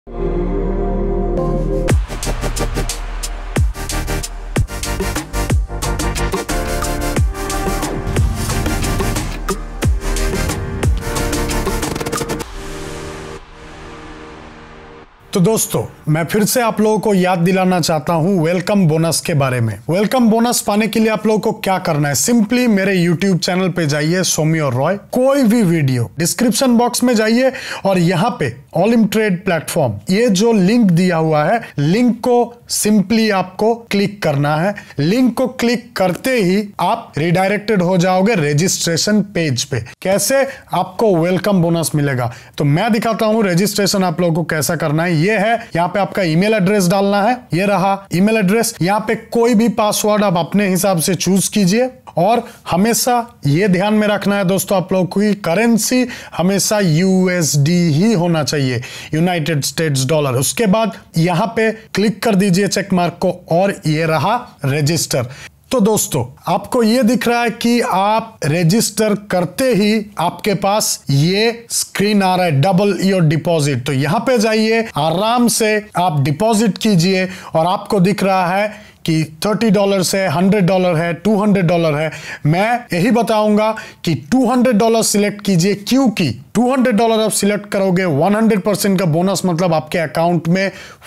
तो दोस्तों, मैं फिर से आप लोगों को याद दिलाना चाहता हूं वेलकम बोनस के बारे में। वेलकम बोनस पाने के लिए आप लोगों को क्या करना है, सिंपली मेरे YouTube चैनल पे जाइए, सौम्य रॉय। कोई भी वीडियो डिस्क्रिप्शन बॉक्स में जाइए और यहाँ पे ऑलिम ट्रेड प्लेटफॉर्म, ये जो लिंक दिया हुआ है, लिंक को सिंपली आपको क्लिक करना है। लिंक को क्लिक करते ही आप रिडायरेक्टेड हो जाओगे रजिस्ट्रेशन पेज पे। कैसे आपको वेलकम बोनस मिलेगा, तो मैं दिखाता हूं रजिस्ट्रेशन आप लोगों को कैसा करना है। ये है, यहाँ पे आपका ईमेल एड्रेस डालना है, ये रहा ईमेल एड्रेस। यहाँ पे कोई भी पासवर्ड आप अपने हिसाब से चूज कीजिए और हमेशा ये ध्यान में रखना है दोस्तों आप लोगों की करेंसी हमेशा यूएसडी ही होना चाहिए, यूनाइटेड स्टेट्स डॉलर। उसके बाद यहाँ पे क्लिक कर दीजिए चेक मार्क को और ये रहा रजिस्टर। तो दोस्तों, आपको ये दिख रहा है कि आप रजिस्टर करते ही आपके पास ये स्क्रीन आ रहा है, डबल योर डिपॉजिट। तो यहां पे जाइए, आराम से आप डिपॉजिट कीजिए और आपको दिख रहा है कि $30 है, $100 है, $200 है। मैं यही बताऊंगा कि $200 सिलेक्ट कीजिए, क्योंकि $200 आप सिलेक्ट करोगे 100% का बोनस, मतलब आपके अकाउंट में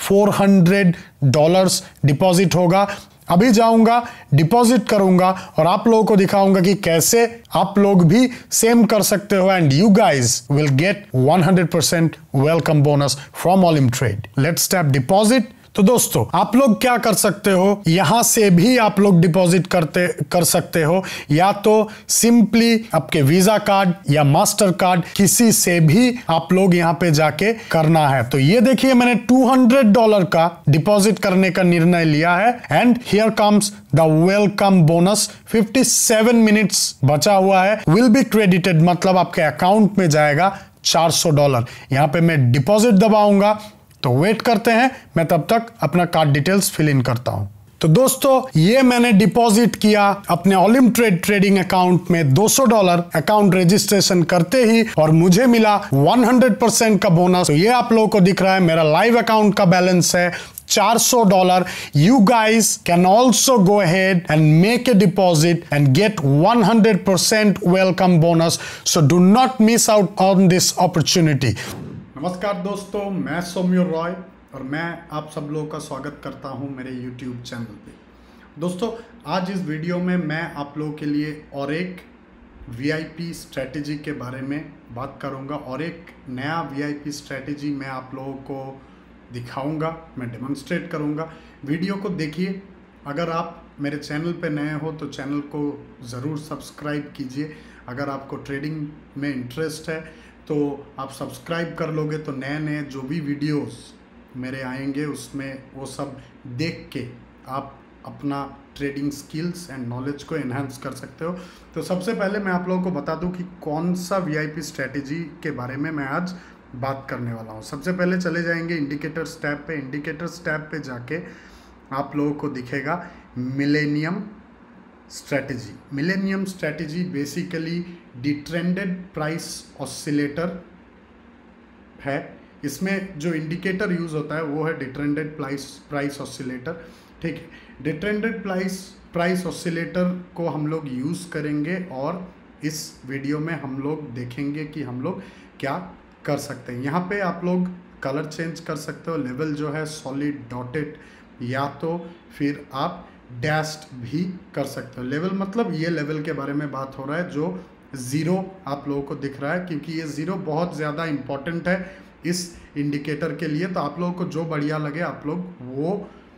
$400 डिपॉजिट होगा। अभी जाऊंगा, डिपॉजिट करूंगा और आप लोगों को दिखाऊंगा कि कैसे आप लोग भी सेम कर सकते हो and you guys will get 100% welcome bonus from Olymp Trade. Let's tap deposit. तो दोस्तों, आप लोग क्या कर सकते हो, यहां से भी आप लोग डिपॉजिट कर सकते हो, या तो सिंपली आपके वीजा कार्ड या मास्टर कार्ड, किसी से भी आप लोग यहां पे जाके करना है। तो ये देखिए, मैंने $200 का डिपॉजिट करने का निर्णय लिया है and here comes the welcome bonus. 57 minutes बचा हुआ है, विल बी क्रेडिटेड, मतलब आपके अकाउंट में जाएगा $400। यहां पे मैं डिपॉजिट दबाऊंगा, तो वेट करते हैं, मैं तब तक अपना कार्ड डिटेल्स फिल इन करता हूं। तो दोस्तों, ये मैंने डिपॉजिट किया अपने ऑलिम ट्रेड ट्रेडिंग अकाउंट में $200 अकाउंट रजिस्ट्रेशन करते ही, और मुझे मिला 100% का बोनस। तो ये आप लोगों को दिख रहा है, मेरा लाइव अकाउंट का बैलेंस है $400। You guys can also go ahead and make a deposit and get 100% welcome bonus. So do not miss out on this opportunity. नमस्कार दोस्तों, मैं सौम्य रॉय और मैं आप सब लोगों का स्वागत करता हूं मेरे YouTube चैनल पे। दोस्तों, आज इस वीडियो में मैं आप लोगों के लिए और एक VIP स्ट्रेटजी के बारे में बात करूंगा और एक नया VIP स्ट्रेटजी मैं आप लोगों को दिखाऊंगा, मैं डेमोन्स्ट्रेट करूंगा। वीडियो को देखिए। अगर आप मेरे चैनल पे नए हो तो चैनल को ज़रूर सब्सक्राइब कीजिए। अगर आपको ट्रेडिंग में इंटरेस्ट है तो आप सब्सक्राइब कर लोगे तो नए नए जो भी वीडियोस मेरे आएंगे उसमें वो सब देख के आप अपना ट्रेडिंग स्किल्स एंड नॉलेज को एनहांस कर सकते हो। तो सबसे पहले मैं आप लोगों को बता दूं कि कौन सा VIP स्ट्रेटजी के बारे में मैं आज बात करने वाला हूं। सबसे पहले चले जाएंगे इंडिकेटर्स टैब पे। इंडिकेटर्स टैब पे जाके आप लोगों को दिखेगा millennium strategy. Millennium strategy basically detrended price oscillator है। इसमें जो इंडिकेटर यूज होता है वो है डिट्रेंडेड प्राइस ऑसिलेटर। ठीक है, डिट्रेंडेड प्राइस ऑसिलेटर को हम लोग यूज करेंगे और इस वीडियो में हम लोग देखेंगे कि हम लोग क्या कर सकते हैं। यहाँ पे आप लोग कलर चेंज कर सकते हो। लेवल जो है सॉलिड, डॉटेड या तो फिर आप डैश्ड भी कर सकते हो। लेवल मतलब ये लेवल के बारे में बात हो रहा है जो 0 आप लोगों को दिख रहा है, क्योंकि ये 0 बहुत ज़्यादा इम्पॉर्टेंट है इस इंडिकेटर के लिए। तो आप लोगों को जो बढ़िया लगे आप लोग वो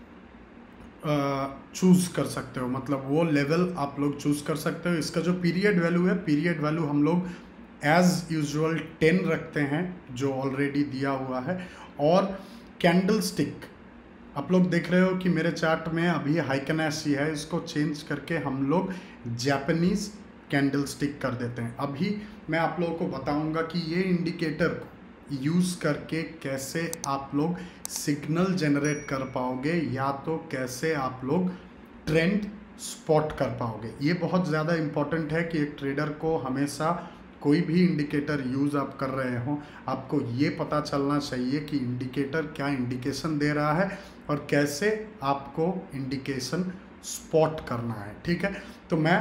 चूज़ कर सकते हो, मतलब वो लेवल आप लोग चूज़ कर सकते हो। इसका जो पीरियड वैल्यू है, पीरियड वैल्यू हम लोग एज यूजुअल 10 रखते हैं जो ऑलरेडी दिया हुआ है। और कैंडल स्टिक आप लोग देख रहे हो कि मेरे चार्ट में अभी हाइकनेसी है, इसको चेंज करके हम लोग जापानीज कैंडल स्टिक कर देते हैं। अभी मैं आप लोगों को बताऊंगा कि ये इंडिकेटर को यूज़ करके कैसे आप लोग सिग्नल जनरेट कर पाओगे या तो कैसे आप लोग ट्रेंड स्पॉट कर पाओगे। ये बहुत ज़्यादा इम्पॉर्टेंट है कि एक ट्रेडर को हमेशा कोई भी इंडिकेटर यूज़ आप कर रहे हो, आपको ये पता चलना चाहिए कि इंडिकेटर क्या इंडिकेशन दे रहा है और कैसे आपको इंडिकेशन स्पॉट करना है। ठीक है, तो मैं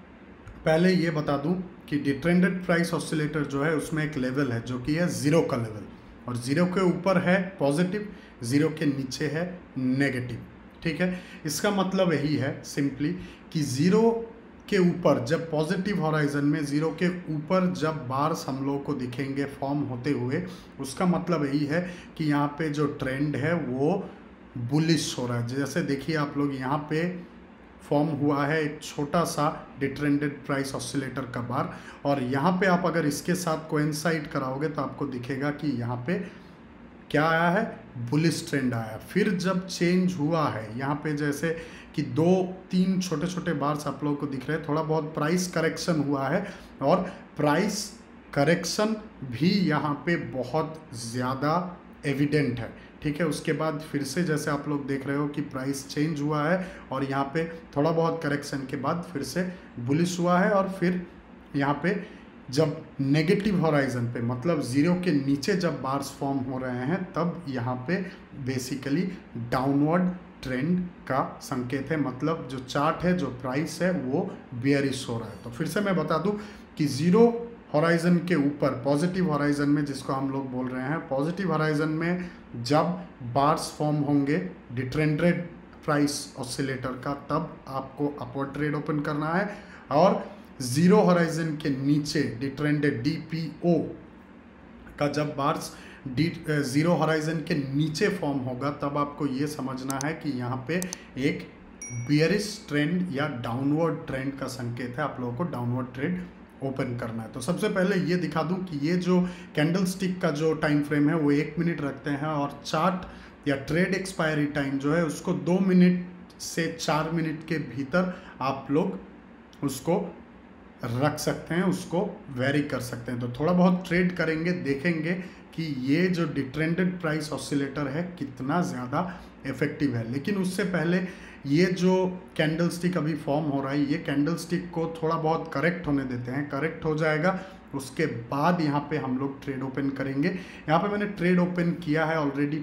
पहले ये बता दूं कि डिट्रेंडेड प्राइस ऑसिलेटर जो है उसमें एक लेवल है जो कि है 0 का लेवल, और 0 के ऊपर है पॉजिटिव, 0 के नीचे है नेगेटिव। ठीक है, इसका मतलब यही है सिंपली कि 0 के ऊपर जब पॉजिटिव हॉराइजन में 0 के ऊपर जब बार्स हम लोग को दिखेंगे फॉर्म होते हुए, उसका मतलब यही है कि यहाँ पे जो ट्रेंड है वो बुलिश हो रहा है। जैसे देखिए आप लोग, यहाँ पे फॉर्म हुआ है एक छोटा सा डिट्रेंडेड प्राइस ऑसिलेटर का बार, और यहाँ पे आप अगर इसके साथ कोइंसाइड कराओगे तो आपको दिखेगा कि यहाँ पे क्या आया है, बुलिश ट्रेंड आया। फिर जब चेंज हुआ है यहाँ पे, जैसे कि 2-3 छोटे छोटे बार्स आप लोगों को दिख रहे हैं, थोड़ा बहुत प्राइस करेक्शन हुआ है, और प्राइस करेक्शन भी यहाँ पे बहुत ज़्यादा एविडेंट है। ठीक है, उसके बाद फिर से जैसे आप लोग देख रहे हो कि प्राइस चेंज हुआ है, और यहाँ पे थोड़ा बहुत करेक्शन के बाद फिर से बुलिश हुआ है, और फिर यहाँ पे जब नेगेटिव हॉराइजन पे मतलब 0 के नीचे जब बार्स फॉर्म हो रहे हैं, तब यहाँ पे बेसिकली डाउनवर्ड ट्रेंड का संकेत है। मतलब जो चार्ट है, जो प्राइस है, वो बेयरिश हो रहा है। तो फिर से मैं बता दूं कि 0 हॉराइजन के ऊपर पॉजिटिव हॉराइजन में, जिसको हम लोग बोल रहे हैं पॉजिटिव हॉराइजन में, जब बार्स फॉर्म होंगे डिट्रेंडेड प्राइस ऑसिलेटर का, तब आपको अपवर्ड ट्रेड ओपन करना है। और 0 हॉराइजन के नीचे डिट्रेंडेड DPO का जब बार्स 0 हॉराइजन के नीचे फॉर्म होगा, तब आपको ये समझना है कि यहाँ पे एक बियरिश ट्रेंड या डाउनवर्ड ट्रेंड का संकेत है, आप लोगों को डाउनवर्ड ट्रेड ओपन करना है। तो सबसे पहले ये दिखा दूं कि ये जो कैंडल स्टिक का जो टाइम फ्रेम है वो 1 मिनट रखते हैं, और चार्ट या ट्रेड एक्सपायरी टाइम जो है उसको 2 मिनट से 4 मिनट के भीतर आप लोग उसको रख सकते हैं, उसको वेरी कर सकते हैं। तो थोड़ा बहुत ट्रेड करेंगे, देखेंगे कि ये जो डिट्रेंडेड प्राइस ऑसिलेटर है कितना ज़्यादा इफेक्टिव है। लेकिन उससे पहले ये जो कैंडल स्टिक अभी फॉर्म हो रहा है, ये कैंडल स्टिक को थोड़ा बहुत करेक्ट होने देते हैं। करेक्ट हो जाएगा, उसके बाद यहाँ पे हम लोग ट्रेड ओपन करेंगे। यहाँ पे मैंने ट्रेड ओपन किया है ऑलरेडी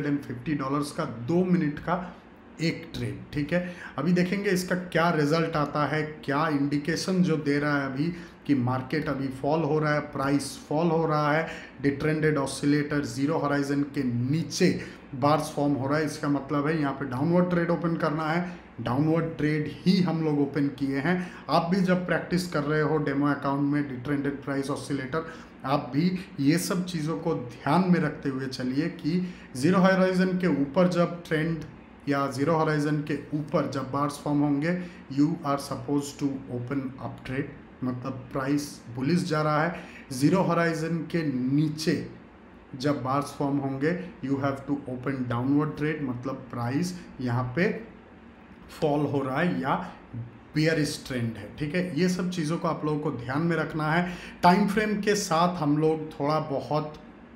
$250 का 2 मिनट का एक ट्रेड। ठीक है, अभी देखेंगे इसका क्या रिजल्ट आता है, क्या इंडिकेशन जो दे रहा है अभी कि मार्केट अभी फॉल हो रहा है, प्राइस फॉल हो रहा है, डिट्रेंडेड ऑसिलेटर 0 हॉराइजन के नीचे बार्स फॉर्म हो रहा है। इसका मतलब है यहाँ पे डाउनवर्ड ट्रेड ओपन करना है। डाउनवर्ड ट्रेड ही हम लोग ओपन किए हैं। आप भी जब प्रैक्टिस कर रहे हो डेमो अकाउंट में डिट्रेंडेड प्राइस ऑसिलेटर, आप भी ये सब चीज़ों को ध्यान में रखते हुए चलिए कि 0 हॉराइजन के ऊपर जब ट्रेंड या 0 हॉराइजन के ऊपर जब बार्स फॉर्म होंगे, you are suppose to open up trade, मतलब प्राइस बुलिश जा रहा है। 0 हॉराइजन के नीचे जब बार्स फॉर्म होंगे, you have to open downward trade, मतलब प्राइस यहाँ पे फॉल हो रहा है या बेयरिश ट्रेंड है। ठीक है, ये सब चीज़ों को आप लोगों को ध्यान में रखना है। टाइम फ्रेम के साथ हम लोग थोड़ा बहुत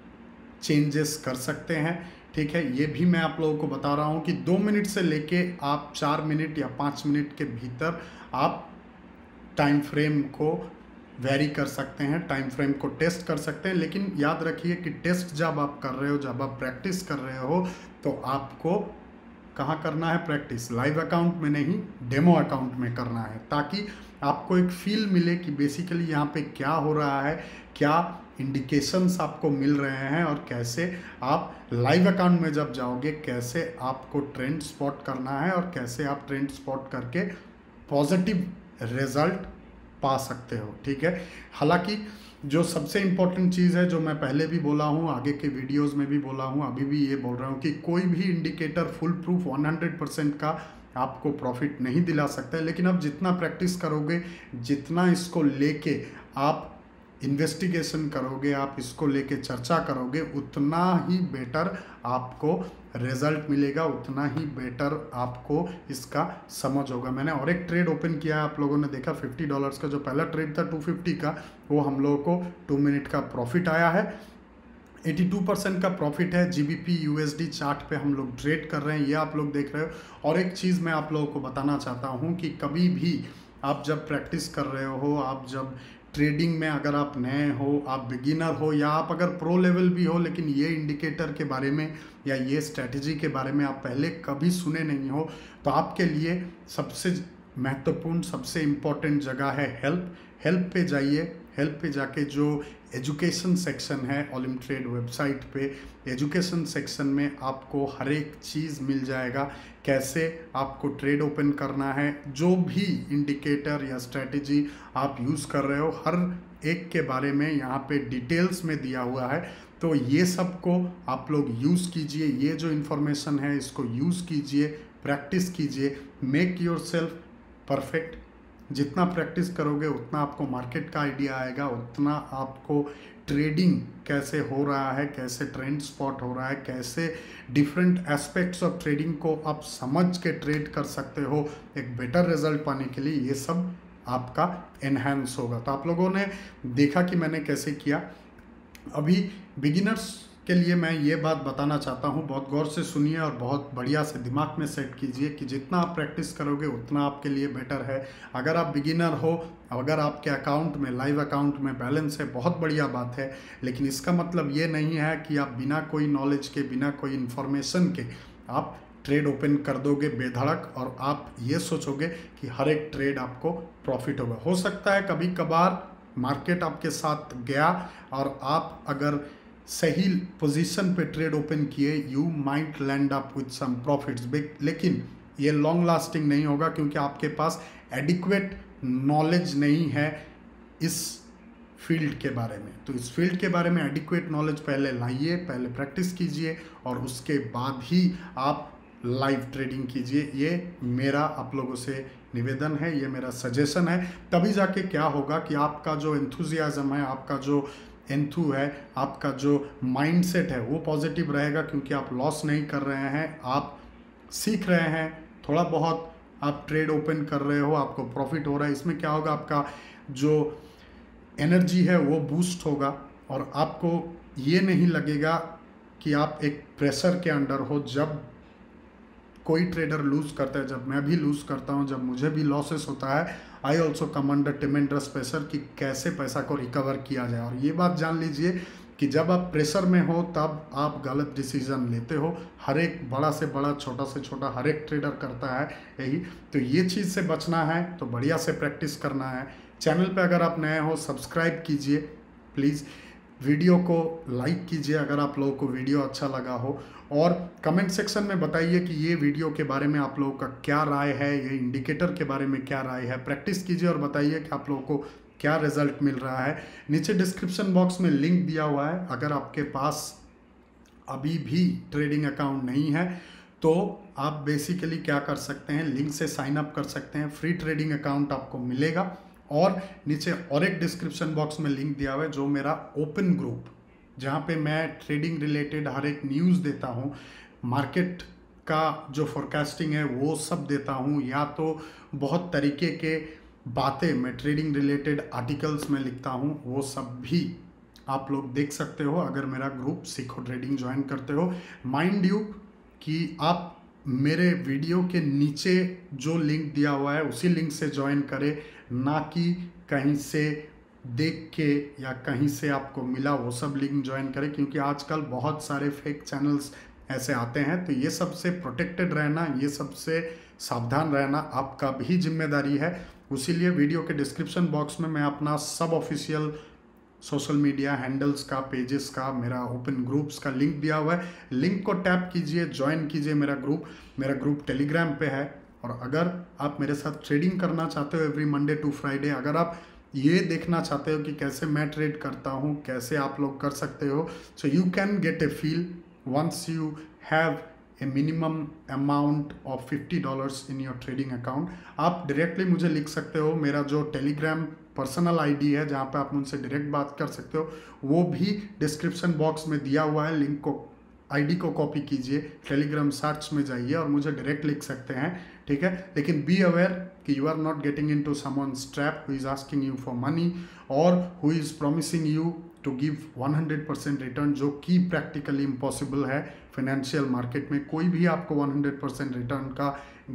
चेंजेस कर सकते हैं। ठीक है, ये भी मैं आप लोगों को बता रहा हूँ कि 2 मिनट से लेके आप 4 मिनट या 5 मिनट के भीतर आप टाइम फ्रेम को वेरी कर सकते हैं, टाइम फ्रेम को टेस्ट कर सकते हैं। लेकिन याद रखिए कि टेस्ट जब आप कर रहे हो, जब आप प्रैक्टिस कर रहे हो, तो आपको कहाँ करना है प्रैक्टिस, लाइव अकाउंट में नहीं, डेमो अकाउंट में करना है, ताकि आपको एक फील मिले कि बेसिकली यहाँ पे क्या हो रहा है, क्या इंडिकेशंस आपको मिल रहे हैं, और कैसे आप लाइव अकाउंट में जब जाओगे कैसे आपको ट्रेंड स्पॉट करना है, और कैसे आप ट्रेंड स्पॉट करके पॉजिटिव रिजल्ट पा सकते हो। ठीक है, हालांकि जो सबसे इम्पोर्टेंट चीज़ है, जो मैं पहले भी बोला हूँ, आगे के वीडियोस में भी बोला हूँ, अभी भी ये बोल रहा हूँ कि कोई भी इंडिकेटर फुल प्रूफ 100% का आपको प्रॉफिट नहीं दिला सकता है। लेकिन अब जितना प्रैक्टिस करोगे, जितना इसको लेके आप इन्वेस्टिगेशन करोगे, आप इसको लेके चर्चा करोगे, उतना ही बेटर आपको रिजल्ट मिलेगा, उतना ही बेटर आपको इसका समझ होगा। मैंने और एक ट्रेड ओपन किया है, आप लोगों ने देखा $50 का जो पहला ट्रेड था 250 का, वो हम लोगों को 2 मिनट का प्रॉफिट आया है। 82% का प्रॉफिट है। GBP USD चार्ट पे हम लोग ट्रेड कर रहे हैं, ये आप लोग देख रहे हो। और एक चीज़ मैं आप लोगों को बताना चाहता हूँ कि कभी भी आप जब प्रैक्टिस कर रहे हो, आप जब ट्रेडिंग में अगर आप नए हो, आप बिगिनर हो, या आप अगर प्रो लेवल भी हो लेकिन ये इंडिकेटर के बारे में या ये स्ट्रैटेजी के बारे में आप पहले कभी सुने नहीं हो, तो आपके लिए सबसे महत्वपूर्ण, सबसे इम्पॉर्टेंट जगह है हेल्प पे जाइए। हेल्प पे जाके जो एजुकेशन सेक्शन है ऑलिम ट्रेड वेबसाइट पे, एजुकेशन सेक्शन में आपको हर एक चीज़ मिल जाएगा। कैसे आपको ट्रेड ओपन करना है, जो भी इंडिकेटर या स्ट्रैटेजी आप यूज़ कर रहे हो, हर एक के बारे में यहाँ पे डिटेल्स में दिया हुआ है। तो ये सब को आप लोग यूज़ कीजिए, ये जो इन्फॉर्मेशन है इसको यूज़ कीजिए, प्रैक्टिस कीजिए, मेक योर सेल्फ परफेक्ट। जितना प्रैक्टिस करोगे उतना आपको मार्केट का आइडिया आएगा, उतना आपको ट्रेडिंग कैसे हो रहा है, कैसे ट्रेंड स्पॉट हो रहा है, कैसे डिफरेंट एस्पेक्ट्स ऑफ ट्रेडिंग को आप समझ के ट्रेड कर सकते हो एक बेटर रिजल्ट पाने के लिए, ये सब आपका एनहांस होगा। तो आप लोगों ने देखा कि मैंने कैसे किया। अभी बिगिनर्स के लिए मैं ये बात बताना चाहता हूँ, बहुत गौर से सुनिए और बहुत बढ़िया से दिमाग में सेट कीजिए कि जितना आप प्रैक्टिस करोगे उतना आपके लिए बेटर है। अगर आप बिगिनर हो, अगर आपके अकाउंट में, लाइव अकाउंट में बैलेंस है, बहुत बढ़िया बात है, लेकिन इसका मतलब ये नहीं है कि आप बिना कोई नॉलेज के, बिना कोई इन्फॉर्मेशन के आप ट्रेड ओपन कर दोगे बेधड़क और आप ये सोचोगे कि हर एक ट्रेड आपको प्रॉफिट होगा। हो सकता है कभी कभार मार्केट आपके साथ गया और आप अगर सही पोजीशन पे ट्रेड ओपन किए, you might land up with some profits, लेकिन ये लॉन्ग लास्टिंग नहीं होगा क्योंकि आपके पास एडिक्वेट नॉलेज नहीं है इस फील्ड के बारे में। तो इस फील्ड के बारे में एडिक्वेट नॉलेज पहले लाइए, पहले प्रैक्टिस कीजिए और उसके बाद ही आप लाइव ट्रेडिंग कीजिए। ये मेरा आप लोगों से निवेदन है, ये मेरा सजेशन है। तभी जाके क्या होगा कि आपका जो एंथुजियाज्म है, आपका जो एंथू है, आपका जो माइंडसेट है वो पॉजिटिव रहेगा क्योंकि आप लॉस नहीं कर रहे हैं, आप सीख रहे हैं, थोड़ा बहुत आप ट्रेड ओपन कर रहे हो, आपको प्रॉफिट हो रहा है। इसमें क्या होगा, आपका जो एनर्जी है वो बूस्ट होगा और आपको ये नहीं लगेगा कि आप एक प्रेशर के अंडर हो। जब कोई ट्रेडर लूज करता है, जब मैं भी लूज करता हूँ, जब मुझे भी लॉसेस होता है, I also come under tremendous pressure कि कैसे पैसा को रिकवर किया जाए। और ये बात जान लीजिए कि जब आप प्रेशर में हो तब आप गलत डिसीजन लेते हो। हर एक बड़ा से बड़ा, छोटा से छोटा, हर एक ट्रेडर करता है यही। तो ये चीज़ से बचना है तो बढ़िया से प्रैक्टिस करना है। चैनल पे अगर आप नए हो सब्सक्राइब कीजिए प्लीज़, वीडियो को लाइक कीजिए अगर आप लोगों को वीडियो अच्छा लगा हो, और कमेंट सेक्शन में बताइए कि ये वीडियो के बारे में आप लोगों का क्या राय है, ये इंडिकेटर के बारे में क्या राय है। प्रैक्टिस कीजिए और बताइए कि आप लोगों को क्या रिजल्ट मिल रहा है। नीचे डिस्क्रिप्शन बॉक्स में लिंक दिया हुआ है, अगर आपके पास अभी भी ट्रेडिंग अकाउंट नहीं है तो आप बेसिकली क्या कर सकते हैं, लिंक से साइन अप कर सकते हैं, फ्री ट्रेडिंग अकाउंट आपको मिलेगा। और नीचे और एक डिस्क्रिप्शन बॉक्स में लिंक दिया हुआ है जो मेरा ओपन ग्रुप, जहाँ पे मैं ट्रेडिंग रिलेटेड हर एक न्यूज़ देता हूँ, मार्केट का जो फोरकास्टिंग है वो सब देता हूँ, या तो बहुत तरीके के बातें मैं ट्रेडिंग रिलेटेड आर्टिकल्स में लिखता हूँ, वो सब भी आप लोग देख सकते हो अगर मेरा ग्रुप सीखो ट्रेडिंग ज्वाइन करते हो। माइंड यू कि आप मेरे वीडियो के नीचे जो लिंक दिया हुआ है उसी लिंक से ज्वाइन करें, ना कि कहीं से देख के या कहीं से आपको मिला वो सब लिंक ज्वाइन करें, क्योंकि आजकल बहुत सारे फेक चैनल्स ऐसे आते हैं। तो ये सबसे प्रोटेक्टेड रहना, ये सबसे सावधान रहना आपका भी जिम्मेदारी है। उसीलिए वीडियो के डिस्क्रिप्शन बॉक्स में मैं अपना सब ऑफिशियल सोशल मीडिया हैंडल्स का, पेजेस का, मेरा ओपन ग्रुप्स का लिंक दिया हुआ है। लिंक को टैप कीजिए, ज्वाइन कीजिए मेरा ग्रुप टेलीग्राम पे है। और अगर आप मेरे साथ ट्रेडिंग करना चाहते हो एवरी मंडे टू फ्राइडे, अगर आप ये देखना चाहते हो कि कैसे मैं ट्रेड करता हूँ, कैसे आप लोग कर सकते हो, so you can get a feel once you have a minimum amount of $50 in your trading account. आप डायरेक्टली मुझे लिख सकते हो, मेरा जो टेलीग्राम पर्सनल आईडी है जहाँ पे आप मुझसे डायरेक्ट बात कर सकते हो वो भी डिस्क्रिप्शन बॉक्स में दिया हुआ है। लिंक को, आईडी को कॉपी कीजिए, टेलीग्राम सर्च में जाइए और मुझे डायरेक्ट लिख सकते हैं, ठीक है। लेकिन बी अवेयर कि you are not getting into someone's trap who is asking you for money और who is promising you to give 100% return, जो कि प्रैक्टिकली इम्पॉसिबल है। फाइनेंशियल मार्केट में कोई भी आपको 100% रिटर्न का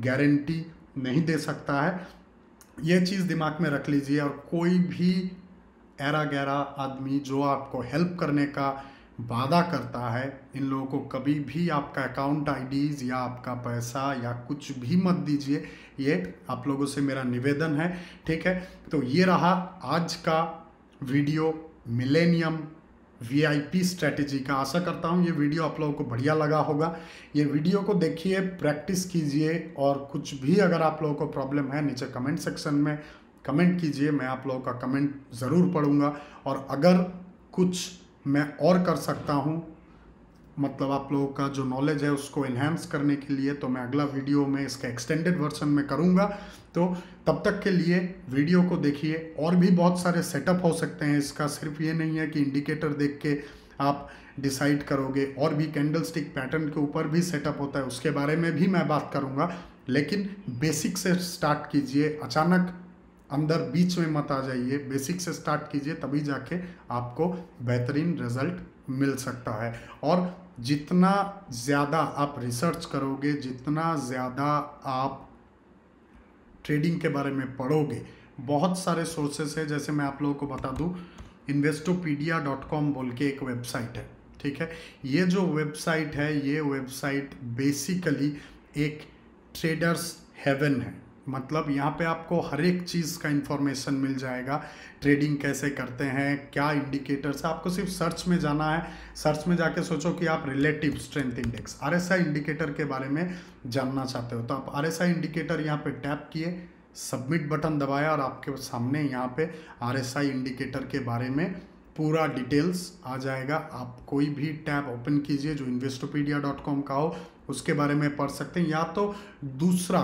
गारंटी नहीं दे सकता है। ये चीज़ दिमाग में रख लीजिए। और कोई भी ऐरा गैरा आदमी जो आपको हेल्प करने का वादा करता है, इन लोगों को कभी भी आपका अकाउंट आईडीज या आपका पैसा या कुछ भी मत दीजिए। ये आप लोगों से मेरा निवेदन है, ठीक है। तो ये रहा आज का वीडियो मिलेनियम VIP स्ट्रेटेजी का। आशा करता हूँ ये वीडियो आप लोगों को बढ़िया लगा होगा। ये वीडियो को देखिए, प्रैक्टिस कीजिए, और कुछ भी अगर आप लोगों को प्रॉब्लम है नीचे कमेंट सेक्शन में कमेंट कीजिए, मैं आप लोगों का कमेंट ज़रूर पढ़ूंगा। और अगर कुछ मैं और कर सकता हूँ, मतलब आप लोगों का जो नॉलेज है उसको एनहांस करने के लिए, तो मैं अगला वीडियो में इसका एक्सटेंडेड वर्जन में करूँगा। तो तब तक के लिए वीडियो को देखिए। और भी बहुत सारे सेटअप हो सकते हैं इसका, सिर्फ ये नहीं है कि इंडिकेटर देख के आप डिसाइड करोगे, और भी कैंडलस्टिक पैटर्न के ऊपर भी सेटअप होता है, उसके बारे में भी मैं बात करूँगा। लेकिन बेसिक से स्टार्ट कीजिए, अचानक अंदर बीच में मत आ जाइए, बेसिक से स्टार्ट कीजिए, तभी जाके आपको बेहतरीन रिजल्ट मिल सकता है। और जितना ज़्यादा आप रिसर्च करोगे, जितना ज़्यादा आप ट्रेडिंग के बारे में पढ़ोगे, बहुत सारे सोर्सेस है। जैसे मैं आप लोगों को बता दूं, investopedia.com बोल के एक वेबसाइट है, ठीक है। ये जो वेबसाइट है, ये वेबसाइट बेसिकली एक ट्रेडर्स हेवन है। मतलब यहाँ पे आपको हर एक चीज़ का इंफॉर्मेशन मिल जाएगा। ट्रेडिंग कैसे करते हैं, क्या इंडिकेटर्स, आपको सिर्फ सर्च में जाना है। सर्च में जाके सोचो कि आप relative strength index RSI indicator के बारे में जानना चाहते हो, तो आप RSI इंडिकेटर यहाँ पे टैप किए, सबमिट बटन दबाया, और आपके सामने यहाँ पे RSI इंडिकेटर के बारे में पूरा डिटेल्स आ जाएगा। आप कोई भी टैब ओपन कीजिए जो investopedia.com का हो, उसके बारे में पढ़ सकते हैं। या तो दूसरा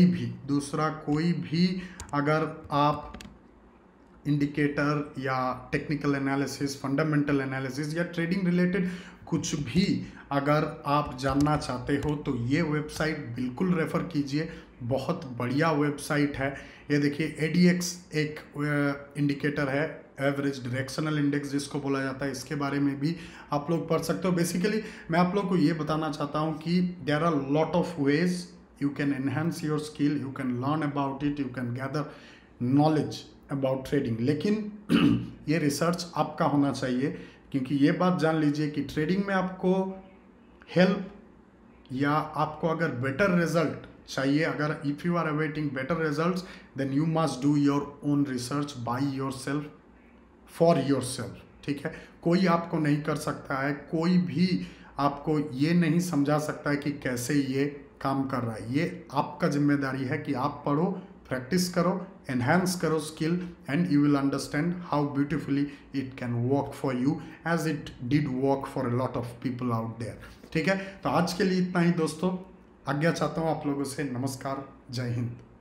कोई भी अगर आप इंडिकेटर या टेक्निकल एनालिसिस, फंडामेंटल एनालिसिस या ट्रेडिंग रिलेटेड कुछ भी अगर आप जानना चाहते हो, तो ये वेबसाइट बिल्कुल रेफ़र कीजिए, बहुत बढ़िया वेबसाइट है। ये देखिए, ADX एक इंडिकेटर है, एवरेज डायरेक्शनल इंडेक्स जिसको बोला जाता है, इसके बारे में भी आप लोग पढ़ सकते हो। बेसिकली मैं आप लोग को ये बताना चाहता हूँ कि there are lot of ways you can enhance your skill, you can learn about it, you can gather knowledge about trading. लेकिन ये रिसर्च आपका होना चाहिए, क्योंकि ये बात जान लीजिए कि ट्रेडिंग में आपको हेल्प या आपको अगर बेटर रिजल्ट चाहिए, अगर if you are awaiting better results, then you must do your own research by yourself, for yourself, ठीक है। कोई आपको नहीं कर सकता है, कोई भी आपको ये नहीं समझा सकता है कि कैसे ये काम कर रहा है। ये आपका जिम्मेदारी है कि आप पढ़ो, प्रैक्टिस करो, एनहांस करो skill, and you will understand how beautifully it can work for you as it did work for a lot of people out there, ठीक है। तो आज के लिए इतना ही दोस्तों, आज्ञा चाहता हूँ आप लोगों से। नमस्कार, जय हिंद।